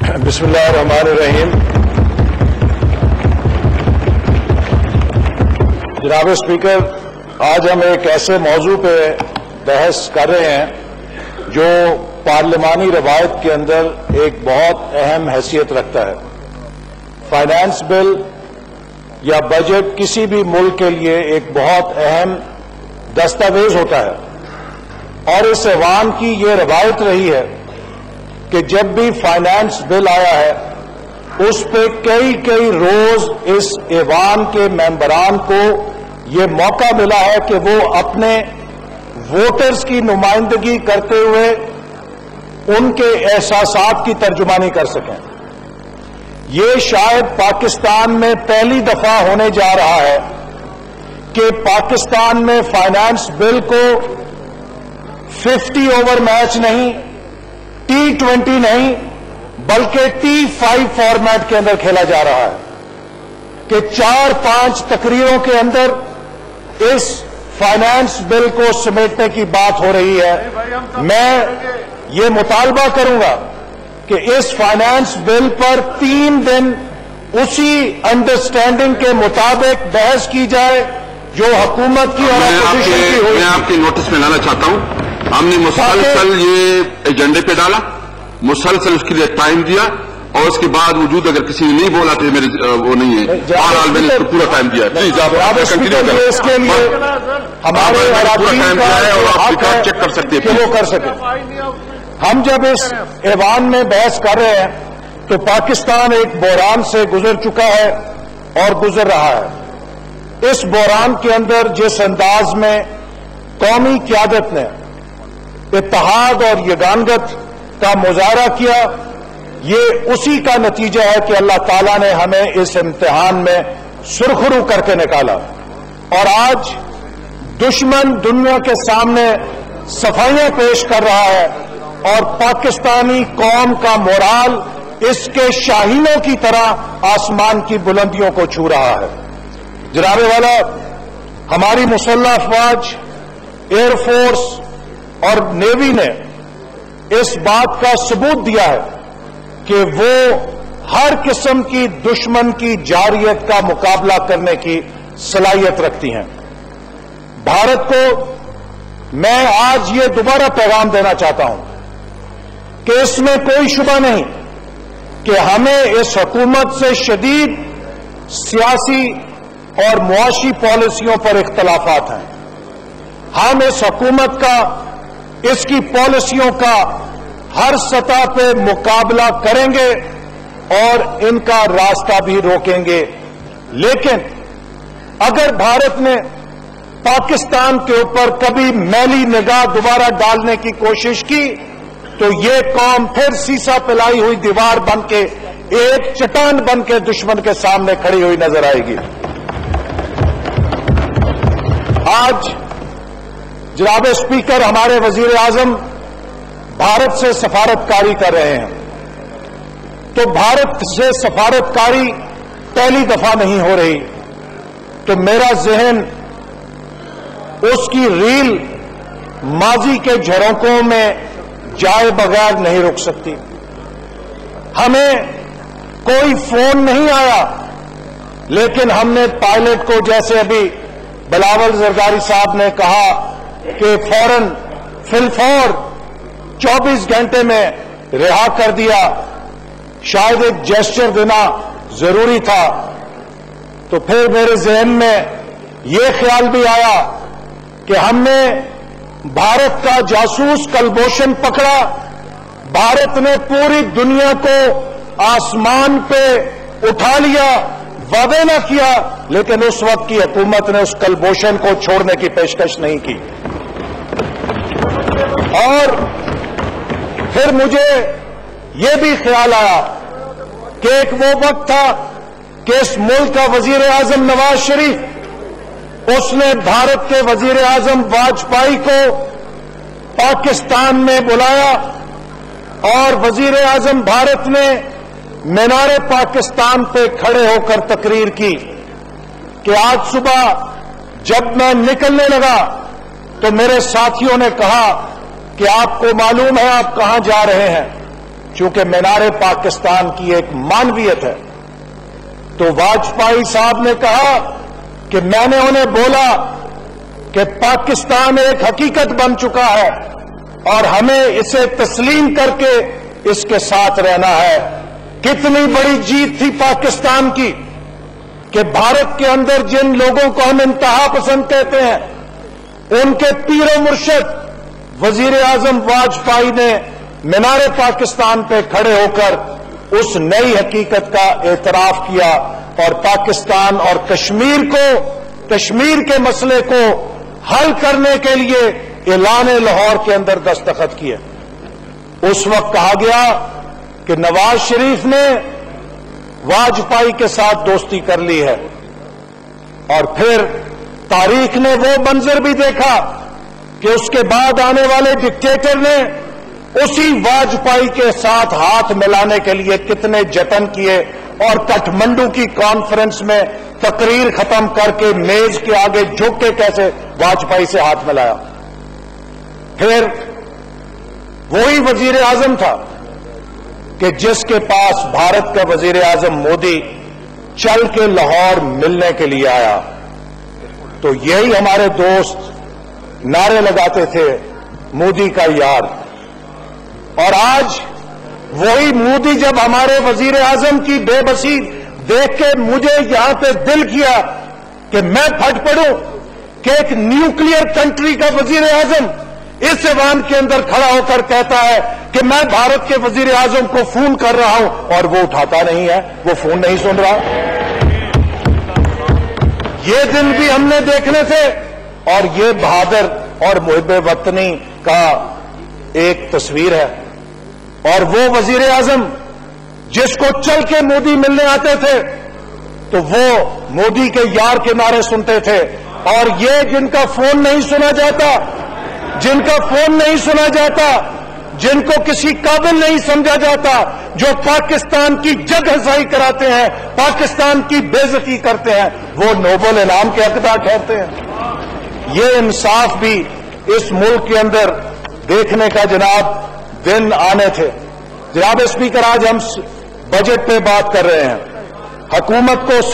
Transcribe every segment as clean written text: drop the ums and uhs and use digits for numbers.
بسم اللہ الرحمن الرحیم. جناب اسپیکر، آج ہم ایک ایسے موضوع پہ بحث کر رہے ہیں جو پارلیمانی روایت کے اندر ایک بہت اہم حیثیت رکھتا ہے. فائنانس بل یا بجٹ کسی بھی ملک کے لیے ایک بہت اہم دستاویز ہوتا ہے، اور اس ایوان کی یہ روایت رہی ہے کہ جب بھی فائنانس بل آیا ہے اس پہ کئی روز اس ایوان کے ممبران کو یہ موقع ملا ہے کہ وہ اپنے ووٹرز کی نمائندگی کرتے ہوئے ان کے احساسات کی ترجمانی کر سکیں. یہ شاید پاکستان میں پہلی دفعہ ہونے جا رہا ہے کہ پاکستان میں فائنانس بل کو 50 اوور میچ نہیں، T20 نہیں، بلکہ T5 فارمیٹ کے اندر کھیلا جا رہا ہے کہ 4-5 تقریروں کے اندر اس فائنانس بل کو سمیٹنے کی بات ہو رہی ہے. میں یہ مطالبہ کروں گا کہ اس فائنانس بل پر 3 دن اسی انڈرسٹینڈنگ کے مطابق بحث کی جائے جو حکومت کی اور اپوزیشن کی ہوئی. میں آپ کے نوٹس میں لانا چاہتا ہوں، ہم نے مسلسل یہ ایجنڈے پہ ڈالا، مسلسل اس کے لیے ٹائم دیا، اور اس کے بعد وجود اگر کسی نے نہیں بولا تو میرے وہ نہیں ہے. بہرحال میں نے اس کو پورا ٹائم دیا. پلیز آپ کنٹینیو کریں. اس کے لیے ہمارے پورا ٹائم دیا ہے اور آپ ریکارڈ چیک کر سکتے ہیں کہ وہ کر سکیں. ہم جب اس ایوان میں بحث کر رہے ہیں تو پاکستان ایک بحران سے گزر چکا ہے اور گزر رہا ہے. اس بحران کے اندر جس انداز میں قومی قیادت نے اتحاد اور یگانگت کا مظاہرہ کیا، یہ اسی کا نتیجہ ہے کہ اللہ تعالیٰ نے ہمیں اس امتحان میں سرخرو کر کے نکالا. اور آج دشمن دنیا کے سامنے صفائیاں پیش کر رہا ہے اور پاکستانی قوم کا مورال اس کے شاہینوں کی طرح آسمان کی بلندیوں کو چھو رہا ہے. جناب والا، ہماری مسلح افواج، ایئر فورس اور نیوی نے اس بات کا ثبوت دیا ہے کہ وہ ہر قسم کی دشمن کی جارحیت کا مقابلہ کرنے کی صلاحیت رکھتی ہیں. بھارت کو میں آج یہ دوبارہ پیغام دینا چاہتا ہوں کہ اس میں کوئی شبہ نہیں کہ ہمیں اس حکومت سے شدید سیاسی اور معاشی پالیسیوں پر اختلافات ہیں. ہم اس حکومت کا، اس کی پالیسیوں کا ہر سطح پہ مقابلہ کریں گے اور ان کا راستہ بھی روکیں گے. لیکن اگر بھارت نے پاکستان کے اوپر کبھی میلی نگاہ دوبارہ ڈالنے کی کوشش کی تو یہ قوم پھر سیسا پلائی ہوئی دیوار بن کے، ایک چٹان بن کے دشمن کے سامنے کھڑی ہوئی نظر آئے گی. آج جناب اسپیکر، ہمارے وزیر اعظم بھارت سے سفارتکاری کر رہے ہیں. تو بھارت سے سفارتکاری پہلی دفعہ نہیں ہو رہی، تو میرا ذہن اس کی ریل ماضی کے جھروکوں میں جائے بغیر نہیں رک سکتی. ہمیں کوئی فون نہیں آیا، لیکن ہم نے پائلٹ کو، جیسے ابھی بلاول زرداری صاحب نے کہا کہ فوراً فی الفور 24 گھنٹے میں رہا کر دیا. شاید ایک جیسچر دینا ضروری تھا. تو پھر میرے ذہن میں یہ خیال بھی آیا کہ ہم نے بھارت کا جاسوس کلبھوشن پکڑا. بھارت نے پوری دنیا کو آسمان پہ اٹھا لیا، وعدے نہ کیا، لیکن اس وقت کی حکومت نے اس کلبھوشن کو چھوڑنے کی پیشکش نہیں کی. اور پھر مجھے یہ بھی خیال آیا کہ ایک وہ وقت تھا کہ اس ملک کا وزیر اعظم نواز شریف، اس نے بھارت کے وزیر اعظم واجپئی کو پاکستان میں بلایا اور وزیر اعظم بھارت نے مینار پاکستان پہ کھڑے ہو کر تقریر کی کہ آج صبح جب میں نکلنے لگا تو میرے ساتھیوں نے کہا کہ آپ کو معلوم ہے آپ کہاں جا رہے ہیں. چونکہ مینار پاکستان کی ایک معنویت ہے، تو واجپئی صاحب نے کہا کہ میں نے انہیں بولا کہ پاکستان ایک حقیقت بن چکا ہے اور ہمیں اسے تسلیم کر کے اس کے ساتھ رہنا ہے۔ کتنی بڑی جیت تھی پاکستان کی کہ بھارت کے اندر جن لوگوں کو ہم انتہا پسند کہتے ہیں، ان کے پیر و مرشد وزیر اعظم واجپئی نے مینار پاکستان پہ کھڑے ہو کر اس نئی حقیقت کا اعتراف کیا اور پاکستان اور کشمیر کے مسئلے کو حل کرنے کے لیے اعلان لاہور کے اندر دستخط کیے۔ اس وقت کہا گیا کہ نواز شریف نے واجپئی کے ساتھ دوستی کر لی ہے، اور پھر تاریخ نے وہ منظر بھی دیکھا کہ اس کے بعد آنے والے ڈکٹیٹر نے اسی واجپئی کے ساتھ ہاتھ ملانے کے لیے کتنے جتن کیے، اور کٹھمنڈو کی کانفرنس میں تقریر ختم کر کے میز کے آگے جھک کے کیسے واجپئی سے ہاتھ ملایا۔ پھر وہی وزیر اعظم تھا کہ جس کے پاس بھارت کا وزیر اعظم مودی چل کے لاہور ملنے کے لیے آیا، تو یہی ہمارے دوست نعرے لگاتے تھے مودی کا یار، اور آج وہی مودی جب ہمارے وزیر اعظم کی بے بسی دیکھ کے مجھے یہاں پہ دل کیا کہ میں پھٹ پڑوں کہ ایک نیوکلیئر کنٹری کا وزیر اعظم اس ایوان کے اندر کھڑا ہو کر کہتا ہے کہ میں بھارت کے وزیر اعظم کو فون کر رہا ہوں، اور وہ اٹھاتا نہیں ہے، وہ فون نہیں سن رہا۔ یہ دن بھی ہم نے دیکھنے تھے، اور یہ بہادر اور محب وطنی کا ایک تصویر ہے۔ اور وہ وزیر اعظم جس کو چل کے مودی ملنے آتے تھے تو وہ مودی کے یار کے نعرے سنتے تھے، اور یہ جن کا فون نہیں سنا جاتا، جن کو کسی قابل نہیں سمجھا جاتا، جو پاکستان کی جگ ہزائی کراتے ہیں، پاکستان کی بے عزتی کرتے ہیں، وہ نوبل انعام کے حقدار ٹھہرتے ہیں۔ یہ انصاف بھی اس ملک کے اندر دیکھنے کا جناب دن آنے تھے۔ جناب اسپیکر، آج ہم بجٹ پہ بات کر رہے ہیں۔ حکومت کو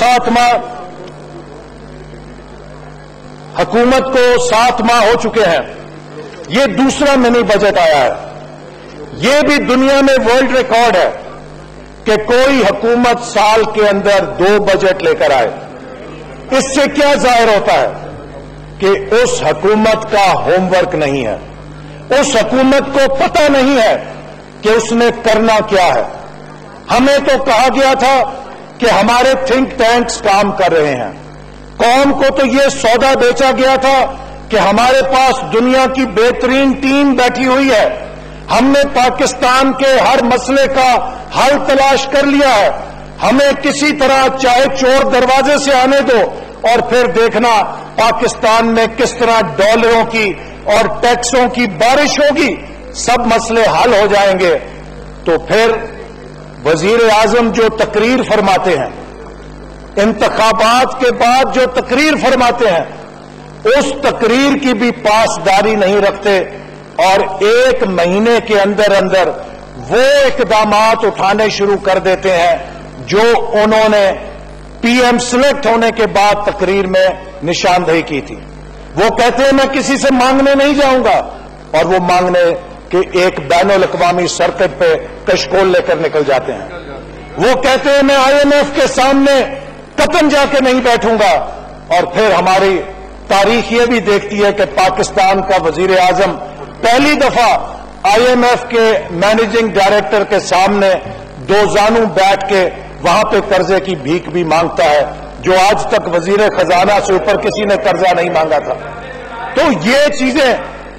7 ماہ ہو چکے ہیں۔ یہ دوسرا منی بجٹ آیا ہے۔ یہ بھی دنیا میں ورلڈ ریکارڈ ہے کہ کوئی حکومت سال کے اندر 2 بجٹ لے کر آئے۔ اس سے کیا ظاہر ہوتا ہے کہ اس حکومت کا ہوم ورک نہیں ہے، اس حکومت کو پتہ نہیں ہے کہ اس نے کرنا کیا ہے۔ ہمیں تو کہا گیا تھا کہ ہمارے تھنک ٹینکس کام کر رہے ہیں، قوم کو تو یہ سودا بیچا گیا تھا کہ ہمارے پاس دنیا کی بہترین ٹیم بیٹھی ہوئی ہے، ہم نے پاکستان کے ہر مسئلے کا حل تلاش کر لیا ہے، ہمیں کسی طرح چاہے چور دروازے سے آنے دو، اور پھر دیکھنا پاکستان میں کس طرح ڈالروں کی اور ٹیکسوں کی بارش ہوگی، سب مسئلے حل ہو جائیں گے۔ تو پھر وزیر اعظم جو تقریر فرماتے ہیں، انتخابات کے بعد جو تقریر فرماتے ہیں، اس تقریر کی بھی پاسداری نہیں رکھتے، اور 1 مہینے کے اندر اندر وہ اقدامات اٹھانے شروع کر دیتے ہیں جو انہوں نے پی ایم سلیکٹ ہونے کے بعد تقریر میں نشاندہی کی تھی۔ وہ کہتے ہیں میں کسی سے مانگنے نہیں جاؤں گا، اور وہ مانگنے کہ ایک بین الاقوامی سرکٹ پہ کشکول لے کر نکل جاتے ہیں۔ وہ کہتے ہیں میں IMF کے سامنے قطن جا کے نہیں بیٹھوں گا، اور پھر ہماری تاریخ یہ بھی دیکھتی ہے کہ پاکستان کا وزیر اعظم پہلی دفعہ IMF کے مینیجنگ ڈائریکٹر کے سامنے 2 زانو بیٹھ کے وہاں پہ قرضے کی بھیک بھی مانگتا ہے، جو آج تک وزیر خزانہ سے اوپر کسی نے قرضہ نہیں مانگا تھا۔ تو یہ چیزیں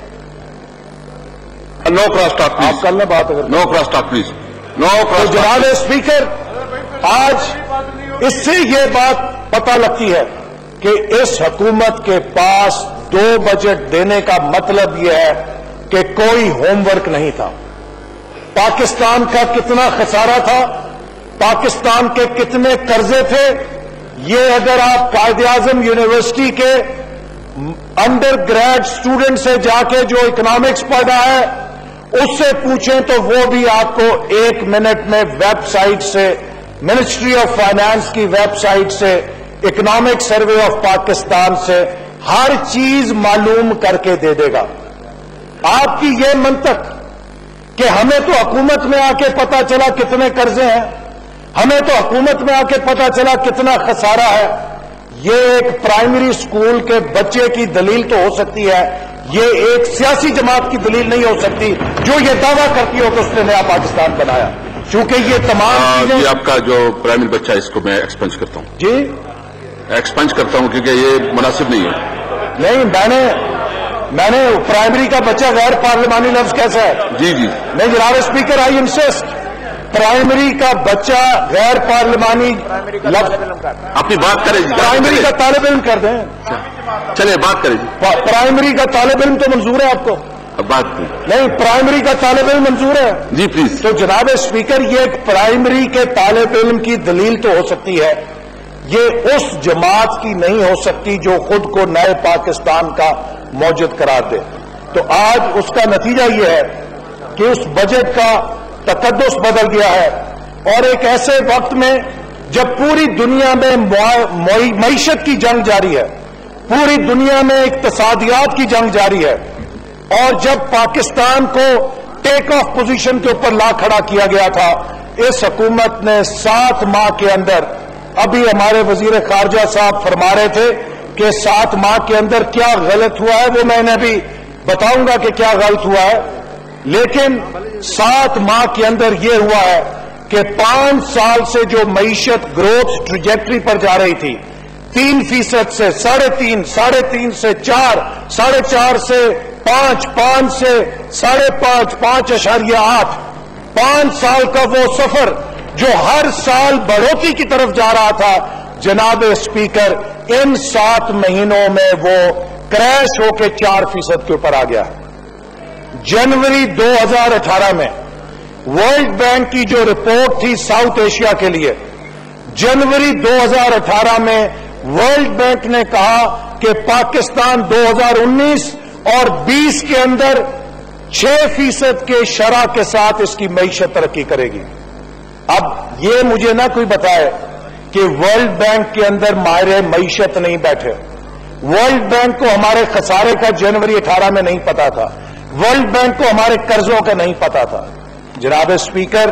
نو کراس ٹاک پلیز، آپ کل میں بات کریں، no cross talk please, no cross talk. جناب اسپیکر، آج اس سے یہ بات پتہ لگتی ہے کہ اس حکومت کے پاس 2 بجٹ دینے کا مطلب یہ ہے کہ کوئی ہوم ورک نہیں تھا۔ پاکستان کا کتنا خسارہ تھا، پاکستان کے کتنے قرضے تھے، یہ اگر آپ قائد اعظم یونیورسٹی کے انڈر گریڈ اسٹوڈنٹ سے جا کے جو اکنامکس پڑھا ہے اس سے پوچھیں تو وہ بھی آپ کو 1 منٹ میں ویب سائٹ سے، منسٹری آف فائنانس کی ویب سائٹ سے، اکنامک سروے آف پاکستان سے ہر چیز معلوم کر کے دے دے گا۔ آپ کی یہ منطق کہ ہمیں تو حکومت میں آ کے پتا چلا کتنے قرضے ہیں، ہمیں تو حکومت میں آ کے پتا چلا کتنا خسارہ ہے، یہ ایک پرائمری اسکول کے بچے کی دلیل تو ہو سکتی ہے، یہ ایک سیاسی جماعت کی دلیل نہیں ہو سکتی جو یہ دعویٰ کرتی ہو کہ اس نے نیا پاکستان بنایا، کیونکہ یہ تمام چیزیں۔ یہ آپ کا جو پرائمری بچہ ہے اس کو میں ایکسپنج کرتا ہوں، جی ایکسپنج کرتا ہوں کیونکہ یہ مناسب نہیں ہے۔ نہیں، میں نے پرائمری کا بچہ غیر پارلیمانی لفظ کیسا ہے؟ جی جی نہیں جناب اسپیکر، آئی انسسٹ، پرائمری کا بچہ غیر پارلیمانی لفظ، اپنی بات کریں جی، پرائمری کا طالب علم کر دیں، چلے بات کریں جی، پرائمری کا طالب علم تو منظور ہے آپ کو؟ اب بات کریں۔ نہیں، پرائمری کا طالب علم منظور ہے جی پلیز۔ تو جناب اسپیکر، یہ ایک پرائمری کے طالب علم کی دلیل تو ہو سکتی ہے، یہ اس جماعت کی نہیں ہو سکتی جو خود کو نئے پاکستان کا موجد قرار دے۔ تو آج اس کا نتیجہ یہ ہے کہ اس بجٹ کا تقدس بدل گیا ہے، اور ایک ایسے وقت میں جب پوری دنیا میں معیشت کی جنگ جاری ہے، پوری دنیا میں اقتصادیات کی جنگ جاری ہے، اور جب پاکستان کو ٹیک آف پوزیشن کے اوپر لا کھڑا کیا گیا تھا، اس حکومت نے 7 ماہ کے اندر، ابھی ہمارے وزیر خارجہ صاحب فرما رہے تھے کہ 7 ماہ کے اندر کیا غلط ہوا ہے، وہ میں نے بھی بتاؤں گا کہ کیا غلط ہوا ہے، لیکن 7 ماہ کے اندر یہ ہوا ہے کہ 5 سال سے جو معیشت گروتھ ٹریجیکٹری پر جا رہی تھی، 3% سے 3.5%، 3.5 سے 4%، 4.5 سے 5%، 5 سے 5.5%، 5.8، 5 سال کا وہ سفر جو ہر سال بڑھوتری کی طرف جا رہا تھا، جناب اسپیکر ان 7 مہینوں میں وہ کریش ہو کے 4% کے اوپر آ گیا ہے۔ جنوری 2018 میں ورلڈ بینک کی جو رپورٹ تھی ساؤتھ ایشیا کے لیے، جنوری 2018 میں ورلڈ بینک نے کہا کہ پاکستان 2019 اور 20 کے اندر 6% کے شرح کے ساتھ اس کی معیشت ترقی کرے گی۔ اب یہ مجھے نہ کوئی بتائے کہ ورلڈ بینک کے اندر ماہر معیشت نہیں بیٹھے، ورلڈ بینک کو ہمارے خسارے کا جنوری 18 میں نہیں پتا تھا، ورلڈ بینک کو ہمارے قرضوں کا نہیں پتا تھا۔ جناب اسپیکر،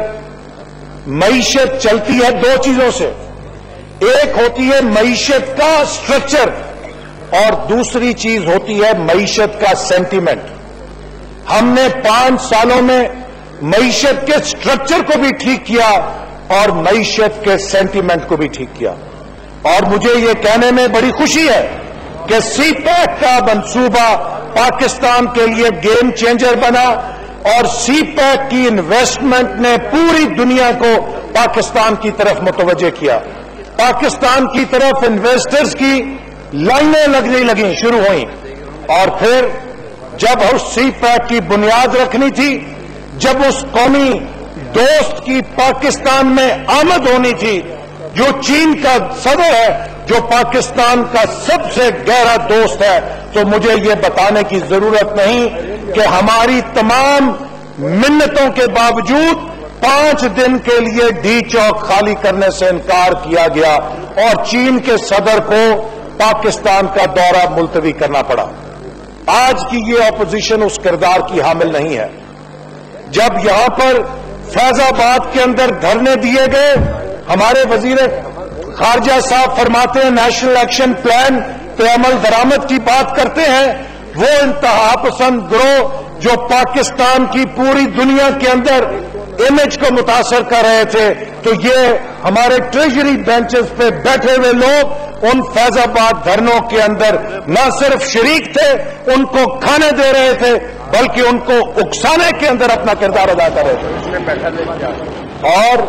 معیشت چلتی ہے 2 چیزوں سے، ایک ہوتی ہے معیشت کا سٹرکچر اور دوسری چیز ہوتی ہے معیشت کا سینٹیمنٹ۔ ہم نے 5 سالوں میں معیشت کے سٹرکچر کو بھی ٹھیک کیا اور معیشت کے سینٹیمنٹ کو بھی ٹھیک کیا، اور مجھے یہ کہنے میں بڑی خوشی ہے کہ سی پیک کا منصوبہ پاکستان کے لیے گیم چینجر بنا، اور سی پیک کی انویسٹمنٹ نے پوری دنیا کو پاکستان کی طرف متوجہ کیا، پاکستان کی طرف انویسٹرز کی لائنیں لگنے لگیں، شروع ہوئیں، اور پھر جب اس سی پیک کی بنیاد رکھنی تھی، جب اس قومی دوست کی پاکستان میں آمد ہونی تھی جو چین کا صدر ہے، جو پاکستان کا سب سے گہرا دوست ہے، تو مجھے یہ بتانے کی ضرورت نہیں کہ ہماری تمام منتوں کے باوجود 5 دن کے لیے ڈی چوک خالی کرنے سے انکار کیا گیا اور چین کے صدر کو پاکستان کا دورہ ملتوی کرنا پڑا۔ آج کی یہ اپوزیشن اس کردار کی حامل نہیں ہے۔ جب یہاں پر فیض آباد کے اندر دھرنے دیے گئے، ہمارے وزیر خارجہ صاحب فرماتے ہیں نیشنل ایکشن پلان پہ عمل درآمد کی بات کرتے ہیں، وہ انتہا پسند گروہ جو پاکستان کی پوری دنیا کے اندر امیج کو متاثر کر رہے تھے، تو یہ ہمارے ٹریجری بینچز پہ بیٹھے ہوئے لوگ ان فیض آباد دھرنوں کے اندر نہ صرف شریک تھے، ان کو کھانے دے رہے تھے، بلکہ ان کو اکسانے کے اندر اپنا کردار ادا کر رہے تھے، اور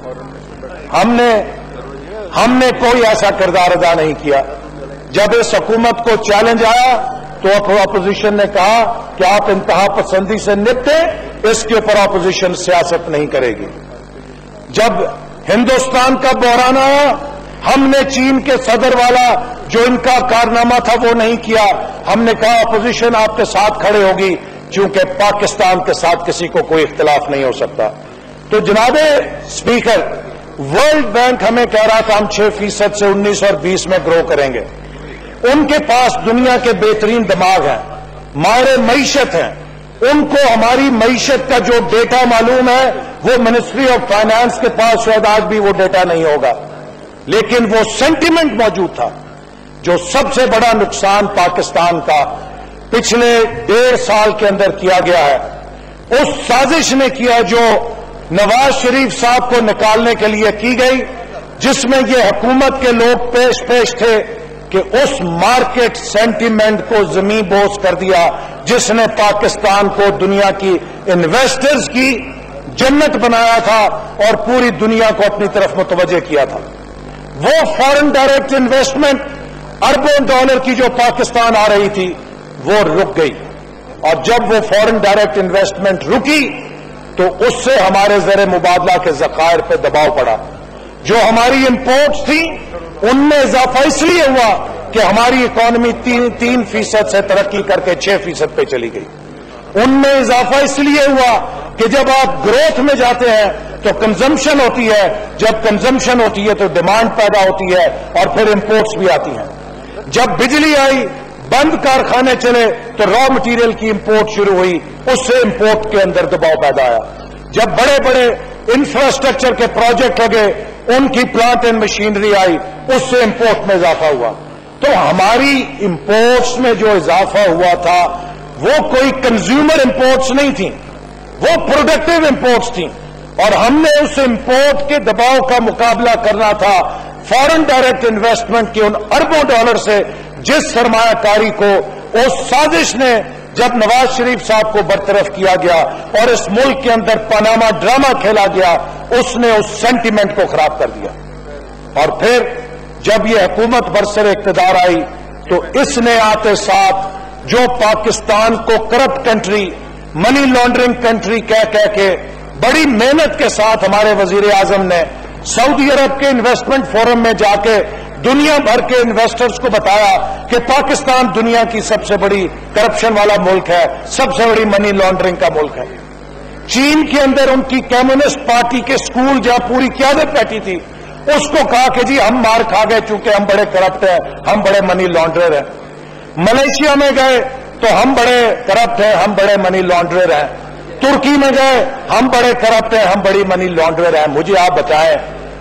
ہم نے کوئی ایسا کردار ادا نہیں کیا۔ جب اس حکومت کو چیلنج آیا تو اپوزیشن نے کہا کہ آپ انتہا پسندی سے نپٹیں، اس کے اوپر اپوزیشن سیاست نہیں کرے گی۔ جب ہندوستان کا بحران آیا، ہم نے چین کے صدر والا جو ان کا کارنامہ تھا وہ نہیں کیا، ہم نے کہا اپوزیشن آپ کے ساتھ کھڑے ہوگی، چونکہ پاکستان کے ساتھ کسی کو کوئی اختلاف نہیں ہو سکتا. تو جناب اسپیکر، ورلڈ بینک ہمیں کہہ رہا تھا ہم 6% سے 19 اور 20 میں گرو کریں گے. ان کے پاس دنیا کے بہترین دماغ ہیں، ماہر معیشت ہیں، ان کو ہماری معیشت کا جو ڈیٹا معلوم ہے وہ منسٹری آف فائنانس کے پاس شاید آج بھی وہ ڈیٹا نہیں ہوگا، لیکن وہ سینٹیمنٹ موجود تھا. جو سب سے بڑا نقصان پاکستان کا پچھلے 1.5 سال کے اندر کیا گیا ہے، اس سازش نے کیا جو نواز شریف صاحب کو نکالنے کے لیے کی گئی، جس میں یہ حکومت کے لوگ پیش تھے کہ اس مارکیٹ سینٹیمنٹ کو زمین بوس کر دیا جس نے پاکستان کو دنیا کی انویسٹرز کی جنت بنایا تھا اور پوری دنیا کو اپنی طرف متوجہ کیا تھا. وہ فارن ڈائریکٹ انویسٹمنٹ اربوں ڈالر کی جو پاکستان آ رہی تھی وہ رک گئی، اور جب وہ فارن ڈائریکٹ انویسٹمنٹ رکی تو اس سے ہمارے زر مبادلہ کے ذخائر پہ دباؤ پڑا. جو ہماری امپورٹس تھیں ان میں اضافہ اس لیے ہوا کہ ہماری اکانومی 3% سے ترقی کر کے 6% پہ چلی گئی. ان میں اضافہ اس لیے ہوا کہ جب آپ گروتھ میں جاتے ہیں تو کنزمپشن ہوتی ہے، جب کنزمپشن ہوتی ہے تو ڈیمانڈ پیدا ہوتی ہے اور پھر امپورٹس بھی آتی ہیں. جب بجلی آئی، بند کارخانے چلے تو را مٹیریل کی امپورٹ شروع ہوئی، اس سے امپورٹ کے اندر دباؤ پیدا آیا. جب بڑے بڑے انفراسٹرکچر کے پروجیکٹ لگے، ان کی پلانٹ اینڈ مشینری آئی، اس سے امپورٹ میں اضافہ ہوا. تو ہماری امپورٹس میں جو اضافہ ہوا تھا وہ کوئی کنزیومر امپورٹس نہیں تھیں، وہ پروڈکٹیو امپورٹس تھیں، اور ہم نے اس امپورٹ کے دباؤ کا مقابلہ کرنا تھا فارن ڈائریکٹ انویسٹمنٹ کے ان اربوں ڈالر سے جس سرمایہ کاری کو اس سازش نے جب نواز شریف صاحب کو برطرف کیا گیا اور اس ملک کے اندر پاناما ڈرامہ کھیلا گیا، اس نے اس سینٹیمنٹ کو خراب کر دیا. اور پھر جب یہ حکومت برسر اقتدار آئی تو اس نے آتے ساتھ جو پاکستان کو corrupt country, money laundering country کہہ کے بڑی محنت کے ساتھ ہمارے وزیر اعظم نے سعودی عرب کے انویسٹمنٹ فورم میں جا کے دنیا بھر کے انویسٹرز کو بتایا کہ پاکستان دنیا کی سب سے بڑی کرپشن والا ملک ہے، سب سے بڑی منی لانڈرنگ کا ملک ہے. چین کے اندر ان کی کمیونسٹ پارٹی کے سکول جہاں پوری قیادت بیٹھی تھی، اس کو کہا کہ جی ہم مار کھا گئے چونکہ ہم بڑے کرپٹ ہیں، ہم بڑے منی لانڈرر ہیں. ملیشیا میں گئے تو ہم بڑے کرپٹ ہیں، ہم بڑے منی لانڈرر ہیں. ترکی میں گئے، ہم بڑے کرپٹ ہیں، ہم بڑی منی لانڈرر ہیں. مجھے آپ بتائیں،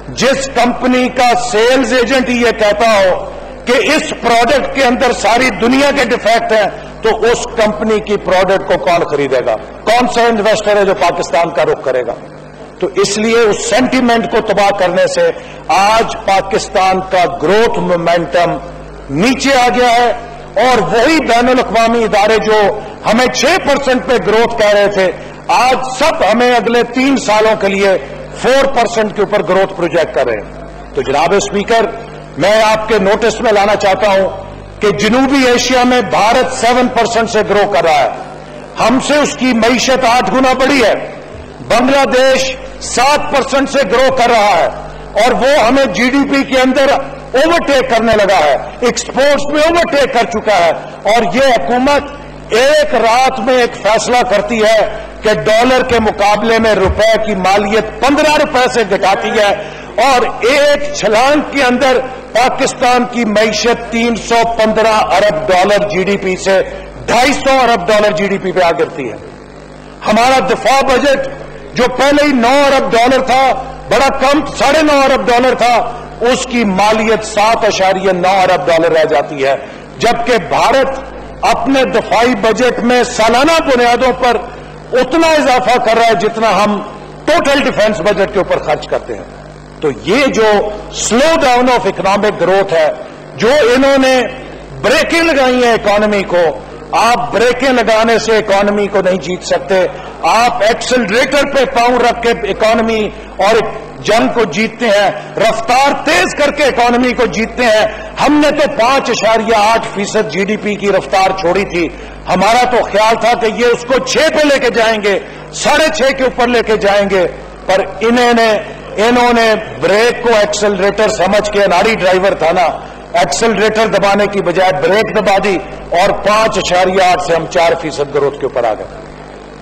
جس کمپنی کا سیلز ایجنٹ یہ کہتا ہو کہ اس پروڈکٹ کے اندر ساری دنیا کے ڈیفیکٹ ہیں، تو اس کمپنی کی پروڈکٹ کو کون خریدے گا؟ کون سا انویسٹر ہے جو پاکستان کا رخ کرے گا؟ تو اس لیے اس سینٹیمنٹ کو تباہ کرنے سے آج پاکستان کا گروتھ مومنٹم نیچے آ گیا ہے، اور وہی بین الاقوامی ادارے جو ہمیں 6% پہ گروتھ کہہ رہے تھے، آج سب ہمیں اگلے 3 سالوں کے لیے 4% کے اوپر گروتھ پروجیکٹ کر رہے ہیں. تو جناب اسپیکر، میں آپ کے نوٹس میں لانا چاہتا ہوں کہ جنوبی ایشیا میں بھارت 7% سے گرو کر رہا ہے، ہم سے اس کی معیشت 8 گنا بڑی ہے. بنگلہ دیش 7% سے گرو کر رہا ہے، اور وہ ہمیں جی ڈی پی کے اندر اوورٹیک کرنے لگا ہے، ایکسپورٹس میں اوورٹیک کر چکا ہے. اور یہ حکومت ایک رات میں ایک فیصلہ کرتی ہے کہ ڈالر کے مقابلے میں روپے کی مالیت 15 روپے سے گھٹاتی ہے، اور ایک چھلانگ کے اندر پاکستان کی معیشت 315 ارب ڈالر جی ڈی پی سے 250 ارب ڈالر جی ڈی پی پہ آ گرتی ہے. ہمارا دفاع بجٹ جو پہلے ہی 9 ارب ڈالر تھا، بڑا کم 9.5 ارب ڈالر تھا، اس کی مالیت 7.9 ارب ڈالر رہ جاتی ہے. جبکہ بھارت اپنے دفاعی بجٹ میں سالانہ بنیادوں پر اتنا اضافہ کر رہا ہے جتنا ہم ٹوٹل ڈیفنس بجٹ کے اوپر خرچ کرتے ہیں. تو یہ جو slow down of economic growth ہے، جو انہوں نے بریکیں لگائی ہیں اکانومی کو، آپ بریکیں لگانے سے اکانومی کو نہیں جیت سکتے. آپ ایکسلریٹر پہ پاؤں رکھ کے اکانومی اور جنگ کو جیتتے ہیں، رفتار تیز کر کے اکانومی کو جیتتے ہیں. ہم نے تو 5.8% جی ڈی پی کی رفتار چھوڑی تھی. ہمارا تو خیال تھا کہ یہ اس کو 6 پہ لے کے جائیں گے، 6.5 کے اوپر لے کے جائیں گے، پر انہوں نے بریک کو ایکسلریٹر سمجھ کے، اناڑی ڈرائیور تھا نا، ایکسلریٹر دبانے کی بجائے بریک دبا دی، اور 5.8 سے ہم 4% گروتھ کے اوپر آ گئے.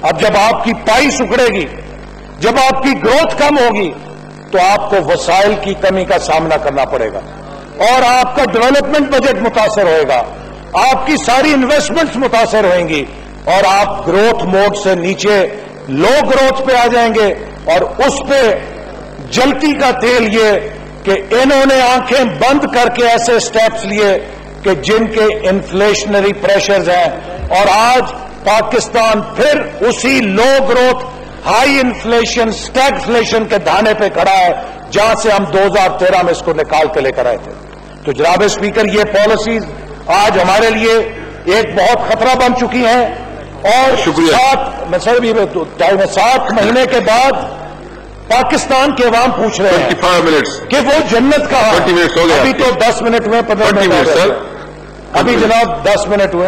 اب جب آپ کی پائی سکڑے گی، جب آپ کی گروتھ کم ہوگی تو آپ کو وسائل کی کمی کا سامنا کرنا پڑے گا، اور آپ کا ڈیولپمنٹ بجٹ متاثر ہوئے گا، آپ کی ساری انویسٹمنٹس متاثر ہوئیں گی، اور آپ گروتھ موڈ سے نیچے لو گروتھ پہ آ جائیں گے۔ اور اس پہ جلتی کا تیل یہ کہ انہوں نے آنکھیں بند کر کے ایسے سٹیپس لیے کہ جن کے انفلیشنری پریشرز ہیں، اور آج پاکستان پھر اسی low growth high inflation stagflation کے دھانے پہ کھڑا ہے جہاں سے ہم 2013 میں اس کو نکال کے لے کر آئے تھے۔ تو جناب اسپیکر، یہ پالیسیز آج ہمارے لیے ایک بہت خطرہ بن چکی ہیں، اور شکریہ 7 مہینے کے بعد پاکستان کے عوام پوچھ رہے ہیں کہ وہ جنت کہاں ہے۔ ابھی تو 10 منٹ ہوئے، 15 منٹ ابھی جناب 10 منٹ ہوئے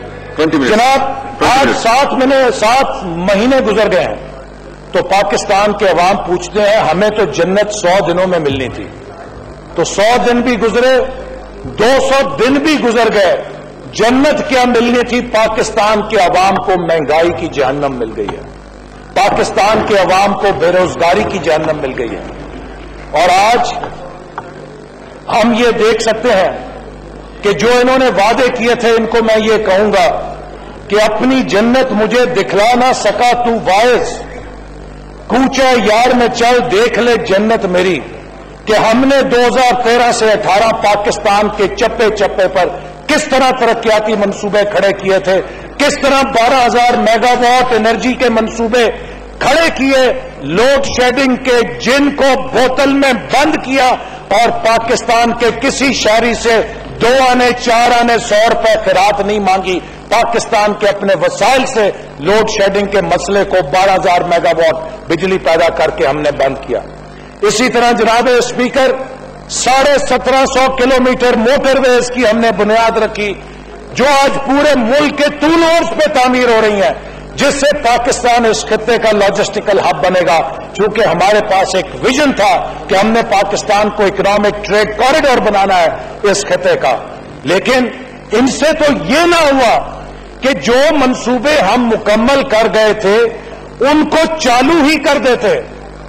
جناب، آج 7 مہینے گزر گئے ہیں، تو پاکستان کے عوام پوچھتے ہیں ہمیں تو جنت 100 دنوں میں ملنی تھی، تو 100 دن بھی گزرے، 200 دن بھی گزر گئے، جنت کیا ملنی تھی؟ پاکستان کے عوام کو مہنگائی کی جہنم مل گئی ہے، پاکستان کے عوام کو بے روزگاری کی جہنم مل گئی ہے۔ اور آج ہم یہ دیکھ سکتے ہیں کہ جو انہوں نے وعدے کیے تھے، ان کو میں یہ کہوں گا کہ اپنی جنت مجھے دکھلا نہ سکا تو واعظ، کوچہ یار میں چل دیکھ لے جنت میری، کہ ہم نے 2013 سے 18 پاکستان کے چپے چپے پر کس طرح ترقیاتی منصوبے کھڑے کیے تھے، کس طرح 12,000 میگا واٹ انرجی کے منصوبے کھڑے کیے، لوڈ شیڈنگ کے جن کو بوتل میں بند کیا، اور پاکستان کے کسی شہری سے 2 آنے 4 آنے 100 روپے خیرات نہیں مانگی، پاکستان کے اپنے وسائل سے لوڈ شیڈنگ کے مسئلے کو 12,000 میگا واٹ بجلی پیدا کر کے ہم نے بند کیا۔ اسی طرح جناب اسپیکر 1750 کلومیٹر موٹر ویز کی ہم نے بنیاد رکھی، جو آج پورے ملک کے طول عرض پہ تعمیر ہو رہی ہیں، جس سے پاکستان اس خطے کا لاجسٹیکل ہب بنے گا، چونکہ ہمارے پاس ایک ویژن تھا کہ ہم نے پاکستان کو اکنامک ٹریڈ کوریڈور بنانا ہے اس خطے کا۔ لیکن ان سے تو یہ نہ ہوا کہ جو منصوبے ہم مکمل کر گئے تھے ان کو چالو ہی کر دیتے۔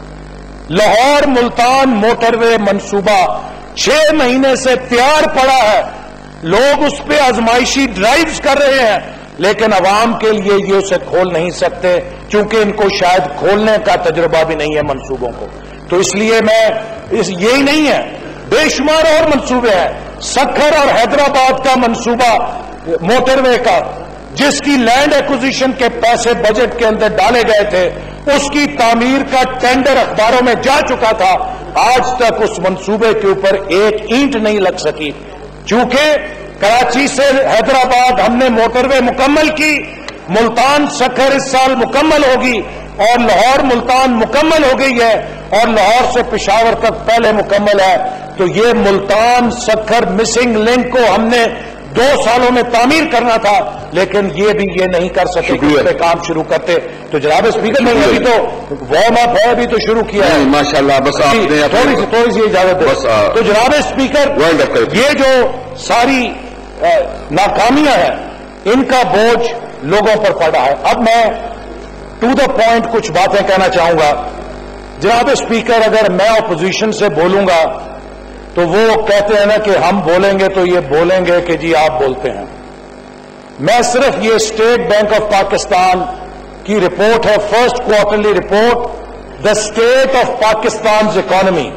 لاہور ملتان موٹر وے منصوبہ 6 مہینے سے تیار پڑا ہے، لوگ اس پہ آزمائشی ڈرائیوز کر رہے ہیں، لیکن عوام کے لیے یہ اسے کھول نہیں سکتے، چونکہ ان کو شاید کھولنے کا تجربہ بھی نہیں ہے منصوبوں کو۔ تو اس لیے یہی نہیں ہے، بے شمار اور منصوبے ہیں۔ سکھر اور حیدرآباد کا منصوبہ موٹر وے کا، جس کی لینڈ ایکوزیشن کے پیسے بجٹ کے اندر ڈالے گئے تھے، اس کی تعمیر کا ٹینڈر اخباروں میں جا چکا تھا، آج تک اس منصوبے کے اوپر ایک اینٹ نہیں لگ سکی۔ چونکہ کراچی سے حیدرآباد ہم نے موٹر وے مکمل کی، ملتان سکھر اس سال مکمل ہوگی، اور لاہور ملتان مکمل ہو گئی ہے، اور لاہور سے پشاور تک پہلے مکمل ہے۔ تو یہ ملتان سکھر مسنگ لنک کو ہم نے 2 سالوں میں تعمیر کرنا تھا، لیکن یہ بھی یہ نہیں کر سکے کہ اس پہ کام شروع کرتے۔ تو جناب اسپیکر نے ابھی تو وارم اپ ہے، ابھی تو شروع کیا ہے ماشاءاللہ، بس تھوڑی سی اجازت دیں۔ تو جناب اسپیکر، یہ جو ساری ناکامیاں ہیں ان کا بوجھ لوگوں پر پڑا ہے۔ اب میں ٹو دا پوائنٹ کچھ باتیں کہنا چاہوں گا۔ جناب اسپیکر، اگر میں اپوزیشن سے بولوں گا تو وہ کہتے ہیں نا کہ ہم بولیں گے تو یہ بولیں گے کہ جی آپ بولتے ہیں۔ میں صرف یہ اسٹیٹ بینک آف پاکستان کی رپورٹ ہے، first quarterly report, the state of Pakistan's economy,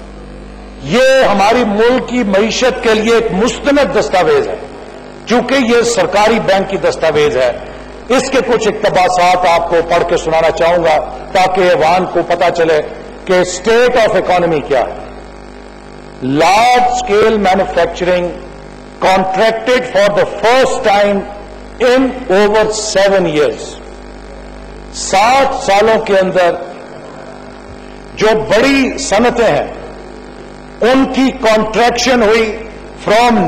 یہ ہماری ملک کی معیشت کے لیے ایک مستند دستاویز ہے، چونکہ یہ سرکاری بینک کی دستاویز ہے۔ اس کے کچھ اقتباسات آپ کو پڑھ کے سنانا چاہوں گا تاکہ ایوان کو پتا چلے کہ اسٹیٹ آف اکانومی کیا ہے۔ Large scale manufacturing contracted for the first time in over 7 years, 7 سالوں کے اندر جو بڑی صنعتیں ہیں ان کی کانٹریکشن ہوئی فرام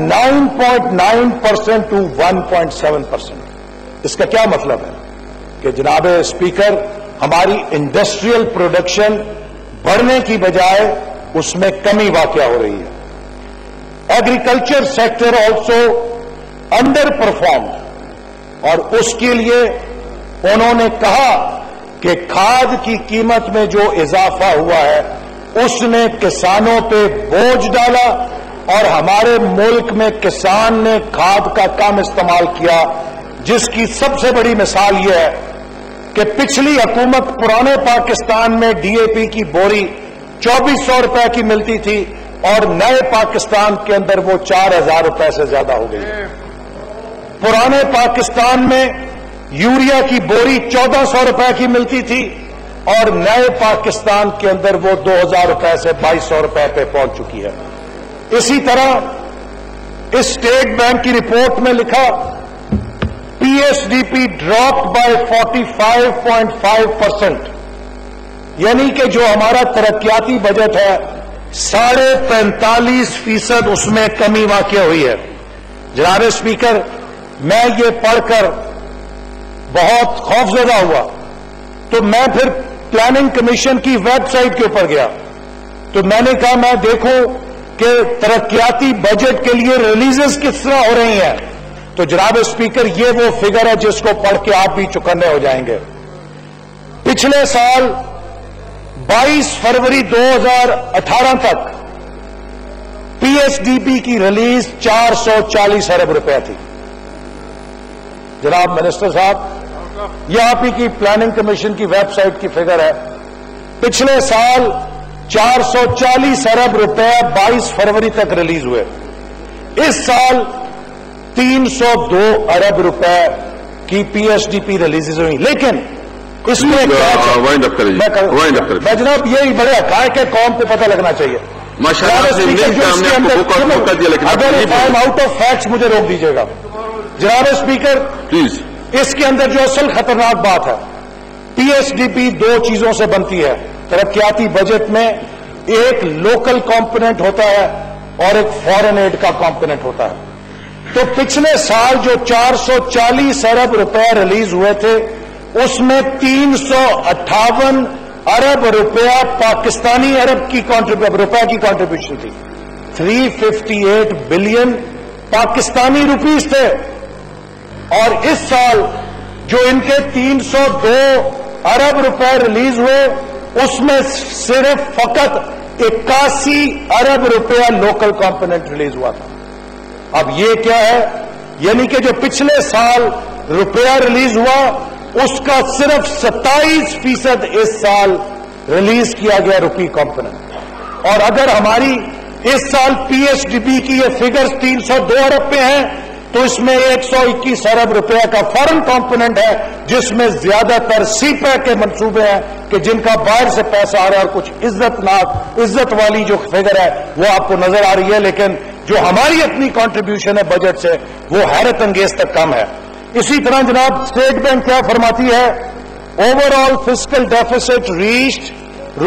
9.9% ٹو 1.7%۔ اس کا کیا مطلب ہے کہ جناب اسپیکر، ہماری انڈسٹریل پروڈکشن بڑھنے کی بجائے اس میں کمی واقع ہو رہی ہے۔ Agriculture sector also underperform, اور اس کے لیے انہوں نے کہا کہ کھاد کی قیمت میں جو اضافہ ہوا ہے اس نے کسانوں پہ بوجھ ڈالا اور ہمارے ملک میں کسان نے کھاد کا کم استعمال کیا، جس کی سب سے بڑی مثال یہ ہے کہ پچھلی حکومت پرانے پاکستان میں ڈی اے پی کی بوری 2400 روپے کی ملتی تھی اور نئے پاکستان کے اندر وہ 4000 روپے سے زیادہ ہو گئی۔ پرانے پاکستان میں یوریا کی بوری 1400 روپے کی ملتی تھی اور نئے پاکستان کے اندر وہ 2000 روپے سے 2200 روپے پہ پہنچ چکی ہے۔ اسی طرح اس اسٹیٹ بینک کی رپورٹ میں لکھا P S D P drop by 45.5%، یعنی کہ جو ہمارا ترقیاتی بجٹ ہے 45.5% اس میں کمی واقع ہوئی ہے۔ جناب اسپیکر، میں یہ پڑھ کر بہت خوفزدہ ہوا تو میں پھر پلاننگ کمیشن کی ویب سائٹ کے اوپر گیا تو میں نے کہا میں دیکھوں کہ ترقیاتی بجٹ کے لیے ریلیزز کس طرح ہو رہی ہیں، تو جناب اسپیکر یہ وہ فگر ہے جس کو پڑھ کے آپ بھی چکنے ہو جائیں گے۔ پچھلے سال 22 فروری 2018 تک پی ایس ڈی پی کی ریلیز 440 ارب روپے تھی۔ جناب منسٹر صاحب، یہ آپ ہی کی پلاننگ کمیشن کی ویب سائٹ کی فگر ہے، پچھلے سال 440 ارب روپے 22 فروری تک ریلیز ہوئے، اس سال 302 ارب روپے کی P S D P releases ہوئی، لیکن اس میں جناب یہی بڑے حقائق ہے، قوم کو پتہ لگنا چاہیے۔ اگر آؤٹ آف فیکٹس مجھے روک دیجیے گا جناب اسپیکر، پلیز۔ اس کے اندر جو اصل خطرناک بات ہے، پی ایس ڈی پی دو چیزوں سے بنتی ہے ترقیاتی بجٹ میں، ایک لوکل کمپوننٹ ہوتا ہے اور ایک فارن ایڈ کا کمپوننٹ ہوتا ہے۔ تو پچھلے سال جو 440 ارب روپے ریلیز ہوئے تھے اس میں 358 ارب روپیہ پاکستانی روپے کی کنٹریبیوشن تھی، 358 بلین پاکستانی روپیز تھے، اور اس سال جو ان کے 302 ارب روپے ریلیز ہوئے اس میں صرف فقط 81 ارب روپیہ لوکل کمپوننٹ ریلیز ہوا تھا۔ اب یہ کیا ہے؟ یعنی کہ جو پچھلے سال روپیہ ریلیز ہوا اس کا صرف 27% اس سال ریلیز کیا گیا روپی کمپوننٹ، اور اگر ہماری اس سال پی ایس ڈی پی کی یہ فگرز 302 ارب پہ ہیں تو اس میں 121 ارب روپیہ کا فارن کمپوننٹ ہے، جس میں زیادہ تر سی پیک کے منصوبے ہیں کہ جن کا باہر سے پیسہ آ رہا ہے، اور کچھ عزت والی جو فگر ہے وہ آپ کو نظر آ رہی ہے، لیکن جو ہماری اپنی کنٹریبیوشن ہے بجٹ سے وہ حیرت انگیز تک کم ہے۔ اسی طرح جناب اسٹیٹ بینک کیا فرماتی ہے؟ Overall fiscal deficit reached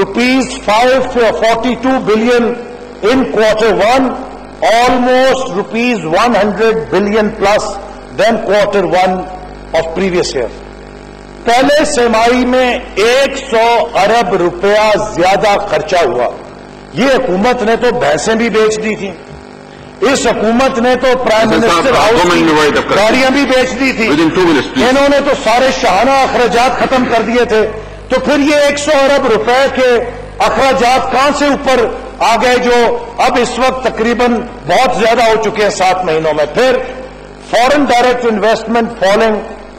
₹542 billion in Q1, almost ₹100 billion plus than Q1 of previous year. پہلے سرمائی میں 100 ارب روپیہ زیادہ خرچہ ہوا۔ یہ حکومت نے تو بھینسیں بھی بیچ دی تھی، اس حکومت نے تو پرائم منسٹر ہاؤس کی گاڑیاں بھی بیچ دی تھی، انہوں نے تو سارے شاہانہ اخراجات ختم کر دیے تھے، تو پھر یہ 100 ارب روپے کے اخراجات کہاں سے اوپر آ گئے جو اب اس وقت تقریباً بہت زیادہ ہو چکے ہیں 7 مہینوں میں۔ پھر foreign direct investment falling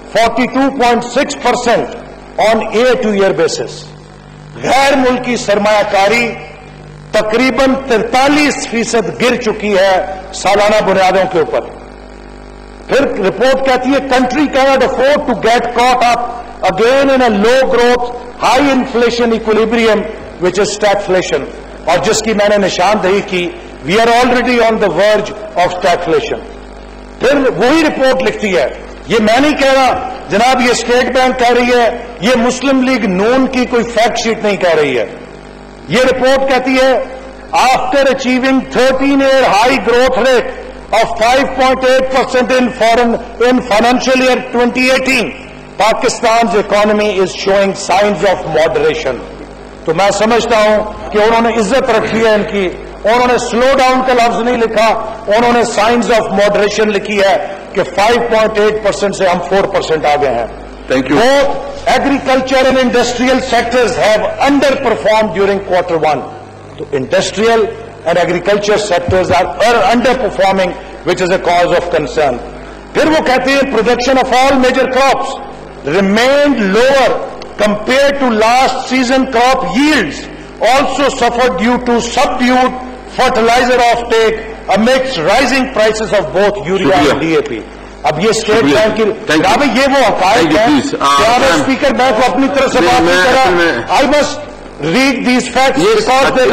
42.6% on year to year basis, غیر ملکی سرمایہ کاری تقریباً 43% گر چکی ہے سالانہ بنیادوں کے اوپر۔ پھر رپورٹ کہتی ہے country can't afford to get caught up again in a low growth high inflation equilibrium which is stagflation, اور جس کی میں نے نشاندہی کی we are already on the verge of stagflation. پھر وہی رپورٹ لکھتی ہے، یہ میں نہیں کہہ رہا جناب، یہ اسٹیٹ بینک کہہ رہی ہے، یہ مسلم لیگ نون کی کوئی فیکٹ شیٹ نہیں کہہ رہی ہے، یہ رپورٹ کہتی ہے after achieving 13 year high growth rate of 5.8% in financial year 2018 Pakistan economy is showing signs of moderation. تو میں سمجھتا ہوں کہ انہوں نے عزت رکھی ہے ان کی، انہوں نے سلو ڈاؤن کا لفظ نہیں لکھا، انہوں نے سائنز آف ماڈریشن لکھی ہے کہ 5.8% سے ہم 4% آگے ہیں۔ Thank you. Both agriculture and industrial sectors have underperformed during Q1. So industrial and agriculture sectors are underperforming, which is a cause of concern. پھر وہ کہتے ہیں production of all major crops remained lower compared to last season. Crop yields also suffered due to subdued fertilizer offtake amidst rising prices of both urea and DAP. اب یہ state bank کی بھائی یہ وہ حقائق ہے کیا میں اسپیکر بینک کو اپنی طرف سے بات نہیں کر رہا. I must read these facts because they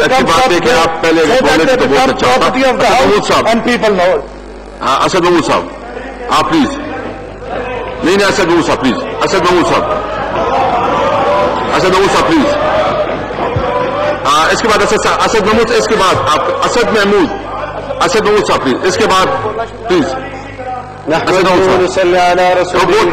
become property of the house and people know. Asad Mahmood sahib آپ پلیز. نہیں اسد محمود صاحب پلیز. اسد محمود صاحب پلیز. اس کے بعد اسد محمود. اس کے بعد آپ اسد محمود صاحب پلیز. اس کے بعد پلیز.